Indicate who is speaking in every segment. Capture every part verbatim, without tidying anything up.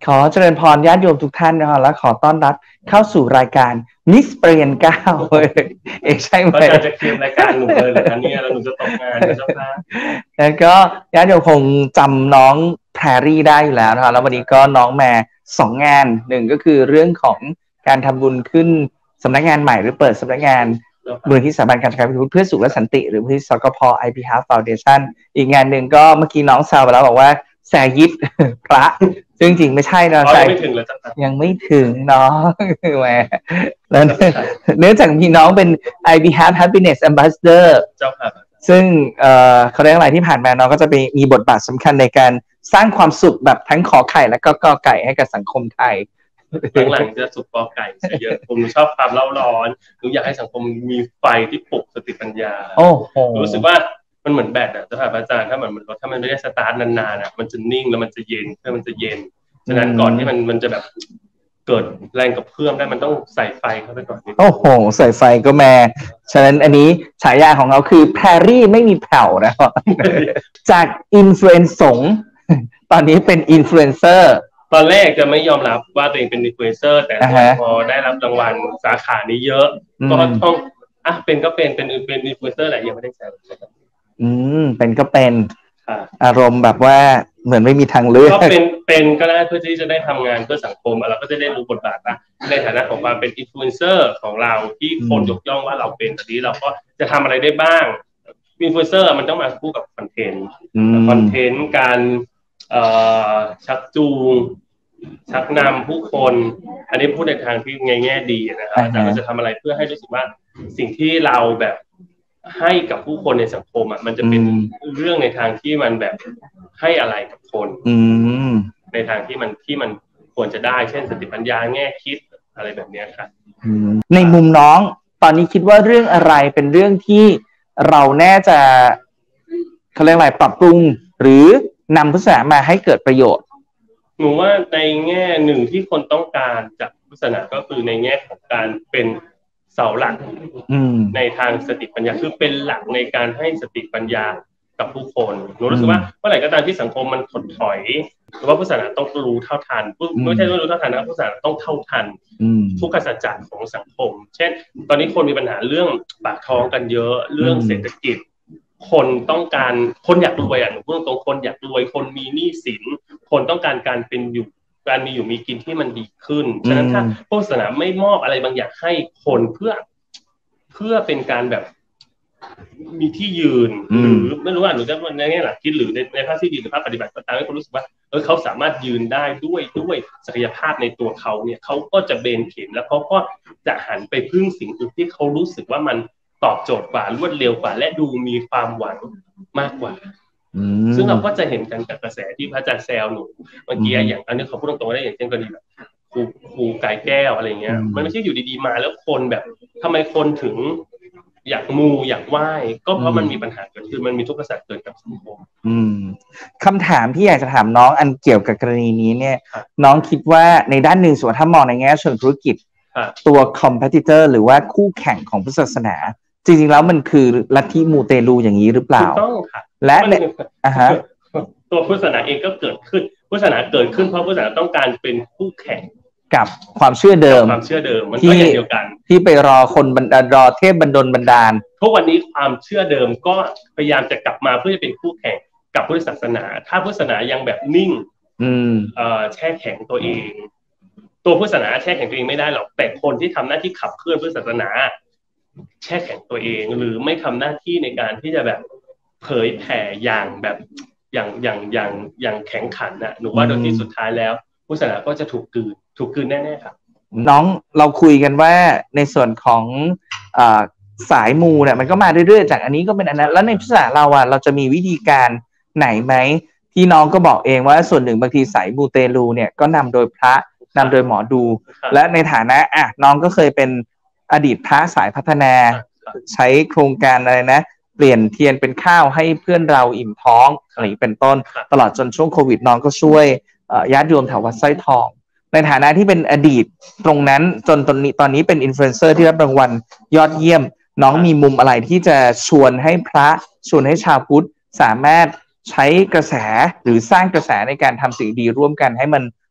Speaker 1: ขอเจริญพรญาติโยมทุกท่านนะคะและขอต้อนรับเข้าสู่รายการมิสเปรียนเก้าเอ้ยใช่ไหม
Speaker 2: อาจารย์จะเคลมรายการหนูเลยเหรอคะเนี่ยแล้วหนูจะตกงานเจ้าค่ะ
Speaker 1: แล้วก็ญาติโยมคงจำน้องแพรรี่ได้อยู่แล้วนะคะแล้ววันนี้ก็น้องมาสองงานหนึ่งก็คือเรื่องของการทำบุญขึ้นสำนักงานใหม่หรือเปิดสำนักงานมูลนิธิสถาบันการศึกษาเพื่อสุขและสันติหรือมูลนิธิสกพ ไอ พี Heart Foundation อีกงานหนึ่งก็เมื่อกี้น้องแซวไปแล้วบอกว่าแซยิดพระซึ่งจริงไม่ใช่นะ
Speaker 2: ใช่ไม่ถึงเลยจ้ะ
Speaker 1: ยังไม่ถึงน้องแหมแล้วเนื่องจากมีน้องเป็น ไอ พี Heart Happiness Ambassador
Speaker 2: เจ้าค่ะ
Speaker 1: ซึ่งเอ่อเขาเรียกอะไรที่ผ่านมาน้องก็จะไปมีบทบาทสำคัญในการสร้างความสุขแบบทั้งขอไข่และก็กอไก่ให้กับสังคมไทย
Speaker 2: หลังๆจะสุขกอไก่เยอะผมชอบความเล่าร้อนหนูอยากให้สังคมมีไฟที่ปลุกสติปัญญา
Speaker 1: โอ้โห
Speaker 2: รู้สึกว่ามันเหมือนแบตอะเจ้าค่ะอาจารย์ถ้ามันเหมือนรถถ้ามันไม่ได้สตาร์ทนานๆอะมันจะนิ่งแล้วมันจะเย็นเพื่อมันจะเย็นฉะนั้นก่อนที่มันมันจะแบบเกิดแรงกระเพื่อมได้มันต้องใส่ไฟเข้าไปก่อน
Speaker 1: โอ้โหใส่ไฟก็มาฉะนั้นอันนี้ฉายาของเราคือแพรรี่ไม่มีแผ่วนะครับจากอินฟลูเอนซ์สงตอนนี้เป็นอินฟลูเอนเซอร์
Speaker 2: ตอนแรกจะไม่ยอมรับว่าตัวเองเป็นอินฟลูเอนเซอร์แต่พอได้รับรางวัลสาขานี้เยอะก็ต้องอ่ะเป็นก็เป็นเป็นเป็นอินฟลูเอนเซอร์แหละยังไม่ได้แซว
Speaker 1: อืมเป็นก็เป็นอารมณ์แบบว่าเหมือนไม่มีทางเลือก
Speaker 2: ก็เป็นเป็นก็ได้เพื่อที่จะได้ทำงานเพื่อสังคมเราก็จะได้รู้บทบาทนะในฐานะของความเป็นอินฟลูเอนเซอร์ของเราที่คนยกย่องว่าเราเป็นแบบนี้เราก็จะทำอะไรได้บ้างอินฟลูเอนเซอร์มันต้องมาคู่กับคอนเทนต์คอนเทนต์การเอ่อชักจูงชักนำผู้คนอันนี้พูดในทางที่ในแง่ดีนะครับแต่เราจะทำอะไรเพื่อให้รู้สึกว่าสิ่งที่เราแบบให้กับผู้คนในสังคมอ่ะมันจะเป็นเรื่องในทางที่มันแบบให้อะไรกับคนในทางที่มันที่มันควรจะได้เช่นสติปัญญาแง่คิดอะไรแบบนี้ครับ
Speaker 1: ในมุมน้องตอนนี้คิดว่าเรื่องอะไรเป็นเรื่องที่เราแน่จะเขาเรียกอะไรปรับปรุงหรือนำพุทธศาสนามาให้เกิดประโยชน์
Speaker 2: หนูว่าในแง่หนึ่งที่คนต้องการจากพุทธศาสนาก็คือในแง่ของการเป็นเสาหลักในทางสติปัญญาคือเป็นหลักในการให้สติปัญญากับผู้คนหนูรู้สึกว่าเมื่อไหร่ก็ตามที่สังคมมันถดถอยหรือว่าพุทธศาสนาต้องรู้เท่าทันไม่ใช่ว่ารู้เท่าทันนะพุทธศาสนาต้องเท่าทันทุกขสัจจะของสังคมเช่นตอนนี้คนมีปัญหาเรื่องปากท้องกันเยอะเรื่องเศรษฐกิจคนต้องการคนอยากรวยอ่ะหนูพูดตรงๆคนอยากรวยคนมีหนี้สินคนต้องการการเป็นอยู่การมีอยู่มีกินที่มันดีขึ้นฉะนั้นถ้าพุทธศาสนาไม่มอบอะไรบางอย่างให้คนเพื่อเพื่อเป็นการแบบมีที่ยืนหรือไม่รู้ว่าหนูจะในแง่หลักคิดหรือในในภาคที่ดีหรือภาคปฏิบัติก็ตามให้คนรู้สึกว่าเออเขาสามารถยืนได้ด้วยด้วยศักยภาพในตัวเขาเนี่ยเขาก็จะเบนเข็มแล้วเขาก็จะหันไปพึ่งสิ่งอื่นที่เขารู้สึกว่ามันตอบโจทย์กว่ารวดเร็วกว่าและดูมีความหวังมากกว่าซึ่งเราก็จะเห็นกันกับกระแสที่พระอาจารย์แซวหนูเมื่อกี้อย่างอันนี้เขาพูดตรงๆได้อย่างเช่นกรณีแบบครูครูไก่แก้วอะไรเงี้ยมันไม่ใช่อยู่ดีๆมาแล้วคนแบบทำไมคนถึงอยากมูอยากไหว้ก็เพราะมันมีปัญหาเกิดขึ้นมันมีทุกข์กระแสเกิดกับสังคม
Speaker 1: คำถามที่อยากจะถามน้องอันเกี่ยวกับกรณีนี้เนี่ยน้องคิดว่าในด้านหนึ่งส่วนถ้ามองในแง่เชิงธุรกิจตัว competitor หรือว่าคู่แข่งของพุทธศาสนาจริงๆแล้วมันคือลัทธิมูเตลูอย่างนี้หรือเปล่า
Speaker 2: ต้องค่ะ
Speaker 1: และอ่ะฮะ
Speaker 2: ตัวพุทธศาสนาเองก็เกิดขึ้นพุทธศาสนาเกิดขึ้นเพราะพุทธศาสนาต้องการเป็นคู่แข่ง
Speaker 1: กับความเชื่อเดิม
Speaker 2: ความเชื่อเดิมมันก็อย่างเดียวกัน
Speaker 1: ที่ไปรอคนบรรดารอเทพบันดลบันดาล
Speaker 2: ทุกวันนี้ความเชื่อเดิมก็พยายามจะกลับมาเพื่อจะเป็นคู่แข่งกับพุทธศาสนาถ้าพุทธศาสนายังแบบนิ่งเอ่อแช่แข็งตัวเองตัวพุทธศาสนาแช่แข็งตัวเองไม่ได้หรอกแต่คนที่ทำหน้าที่ขับเคลื่อนพุทธศาสนาแช่แข็งตัวเองหรือไม่ทำหน้าที่ในการที่จะแบบเผยแผ่อย่างแบบอย่างอย่างอย่างอย่างแข็งขันนะหนูว่าโดยที่สุดท้ายแล้วพุทธศาสนาก็จะถูกกลืนถูกกลืนแน่ๆครับ
Speaker 1: น้องเราคุยกันว่าในส่วนของอ่าสายมูเนี่ยมันก็มาเรื่อยๆจากอันนี้ก็เป็นอันนั้นแล้วในพุทธศาสนาเราอ่ะเราจะมีวิธีการไหนไหมที่น้องก็บอกเองว่าส่วนหนึ่งบางทีสายมูเตลูเนี่ยก็นำโดยพระนำโดยหมอดูและในฐานะอ่ะน้องก็เคยเป็นอดีตพระสายพัฒนาใช้โครงการอะไรนะเปลี่ยนเทียนเป็นข้าวให้เพื่อนเราอิ่มท้องอะไรเป็นต้นตลอดจนช่วงโควิดน้องก็ช่วยญาติโยมแถววัดสร้อยทองในฐานะที่เป็นอดีตตรงนั้นจนตอนนี้ตอนนี้เป็นอินฟลูเอนเซอร์ที่รับรางวัลยอดเยี่ยมน้องมีมุมอะไรที่จะชวนให้พระชวนให้ชาวพุทธสามารถใช้กระแสหรือสร้างกระแสในการทำสิ่งดีร่วมกันให้มัน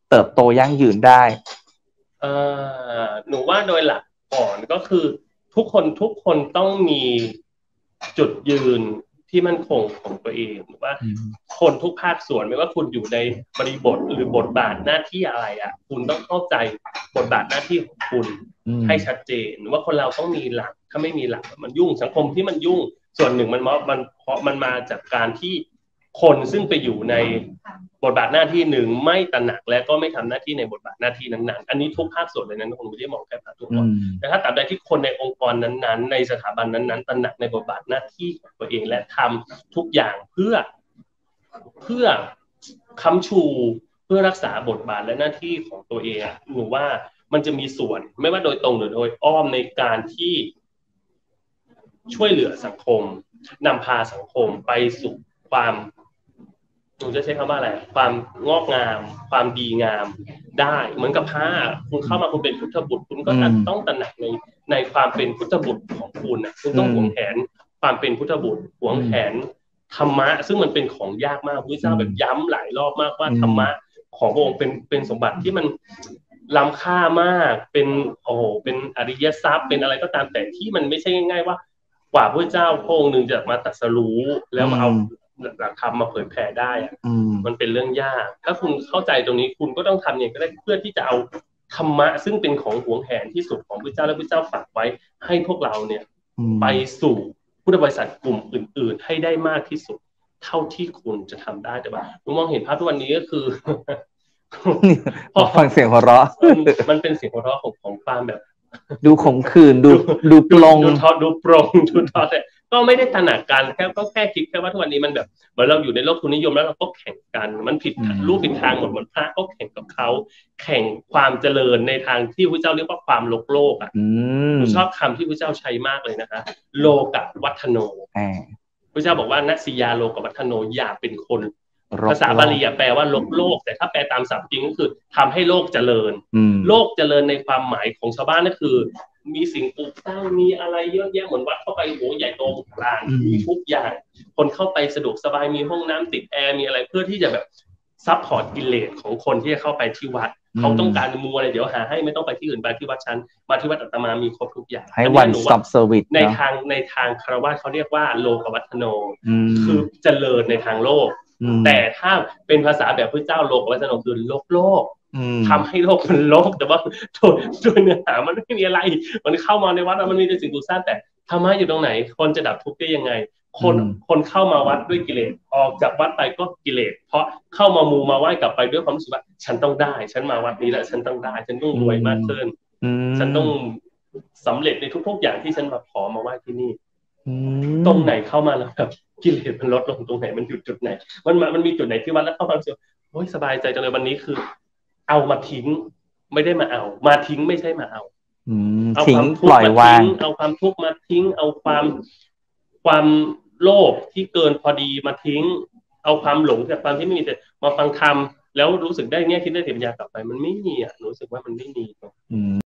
Speaker 1: เติบโตยั่งยืนได้
Speaker 2: เอ่อหนูว่าโดยหลักก่อนก็คือทุกคนทุกคนต้องมีจุดยืนที่มั่นคงของตัวเองว่าคนทุกภาคส่วนไม่ว่าคุณอยู่ในบริบทหรือบทบาทหน้าที่อะไรอ่ะคุณต้องเข้าใจบทบาทหน้าที่ของคุณให้ชัดเจนว่าคนเราต้องมีหลักถ้าไม่มีหลักมันยุ่งสังคมที่มันยุ่งส่วนหนึ่งมันมันเพราะมันมาจากการที่คนซึ่งไปอยู่ในบทบาทหน้าที่หนึ่งไม่ตระหนักและก็ไม่ทำหน้าที่ในบทบาทหน้าที่นั้นๆอันนี้ทุกภาคส่วนเลยนะผมไม่ได้มองแค่ภาคทุกคนแต่ถ้าตราบใดที่คนในองค์กรนั้นๆในสถาบันนั้นๆตระหนักในบทบาทหน้าที่ของตัวเองและทำทุกอย่างเพื่อเพื่อค้ำชูเพื่อรักษาบทบาทและหน้าที่ของตัวเองหนูว่ามันจะมีส่วนไม่ว่าโดยตรงหรือโดยอ้อมในการที่ช่วยเหลือสังคมนำพาสังคมไปสู่ความหนูจะใช้คำว่าอะไรความงอกงามความดีงามได้เหมือนกับผ้าคุณเข้ามาคุณเป็นพุทธบุตรคุณก็ต้องตระหนักในในความเป็นพุทธบุตรของคุณนะคุณต้องหวงแหนความเป็นพุทธบุตรหวงแหนธรรมะซึ่งมันเป็นของยากมากพระเจ้าแบบย้ำหลายรอบมากว่าธรรมะของพระองค์เป็นเป็นสมบัติที่มันล้ำค่ามากเป็นโอ้โหเป็นอริยทรัพย์เป็นอะไรก็ตามแต่ที่มันไม่ใช่ง่ายๆว่ากว่าพระเจ้าพระองค์หนึ่งจะมาตรัสรู้แล้วมาเอาหลักธรรมมาเผยแผ่ได้อะมันเป็นเรื่องยากถ้าคุณเข้าใจตรงนี้คุณก็ต้องทำอย่างก็ได้เพื่อที่จะเอาธรรมะซึ่งเป็นของหวงแหนที่สุดของพระเจ้าและพระเจ้าฝากไว้ให้พวกเราเนี่ยไปสู่พุทธบริษัทกลุ่มอื่นๆให้ได้มากที่สุดเท่าที่คุณจะทำได้แต่ว่าผมมองเห็นภาพทุกวันนี้ก็คือ
Speaker 1: พอฟังเสียงหัวเราะ
Speaker 2: มันเป็นเสียงหัวเราะของของความแบบ
Speaker 1: ดูขมขื่นดูดูปลง
Speaker 2: ดูทอดูปรงดูทอแต่ก็ไม่ได้ถนัดกันแค่ก็แค่คิดแค่ว่าทุกวันนี้มันแบบเหมือนเราอยู่ในโลกทุนนิยมแล้วเราก็แข่งกันมันผิดรูปผิดทางหมดเหมือนพระก็แข่งกับเขาแข่งความเจริญในทางที่พระเจ้าเรียกว่าความโลกโลกอ่ะผมชอบคำที่พระเจ้าใช้มากเลยนะคะโลกวัฒโนพระเจ้าบอกว่านัสยาโลกวัฒโนอย่าเป็นคนภาษาบาลีแปลว่าโลกโลกแต่ถ้าแปลตามศัพท์จริงก็คือทำให้โลกเจริญโลกเจริญในความหมายของชาวบ้านนั่นคือมีสิ่งปลูกสร้างมีอะไรเยอะแยะเหมือนวัดเข้าไปโหใหญ่โตมโหฬารมีทุกอย่างคนเข้าไปสะดวกสบายมีห้องน้ำติดแอร์มีอะไรเพื่อที่จะแบบซัพพอร์ตกิเลสของคนที่จะเข้าไปที่วัดเขาต้องการมูอะไรเดี๋ยวหาให้ไม่ต้องไปที่อื่นไปที่วัดฉันมาที่วัดอาตมามีครบทุกอย่าง
Speaker 1: ให้ one stop service
Speaker 2: ในทางในทางคฤหัสถ์เขาเรียกว่าโลกวัฒโนคือเจริญในทางโลกแต่ถ้าเป็นภาษาแบบพระเจ้าโลกวัฒโนคือโลกโลกทำให้โลกมันโลกแต่ว่าโดยโดยเนื้อหามันไม่มีอะไรมันเข้ามาในวัดมันมีแต่สิ่งปลูกสร้างแต่ธรรมะอยู่ตรงไหนคนจะดับทุกข์ได้ยังไงคนคนเข้ามาวัดด้วยกิเลสออกจากวัดไปก็กิเลสเพราะเข้ามามูมาไหว้กลับไปด้วยความรู้สึกว่าฉันต้องได้ฉันมาวัดนี้แล้วฉันต้องได้ฉันต้องรวยมากขึ้นฉันต้องสำเร็จในทุกๆอย่างที่ฉันมาขอมาไหว้ที่นี่ตรงไหนเข้ามาแล้วแบบกิเลสมันลดลงตรงไหนมันหยุดจุดไหนมันมันมีจุดไหนที่วัดแล้วเข้ามารู้สึกโอ้ยสบายใจจังเลยวันนี้คือเอามาทิ้งไม่ได้มาเอามาทิ้งไม่ใช่มาเอา
Speaker 1: เอาความทุกข์มาทิ้ง
Speaker 2: เอาความทุกข์มาทิ้งเอาความความโลภที่เกินพอดีมาทิ้งเอาความหลงจากความที่ไม่มีแต่มาฟังธรรมแล้วรู้สึกได้เนี่ยคิดได้เต็มยากลับไปมันไม่มีอ่ะรู้สึกว่ามันไม่มี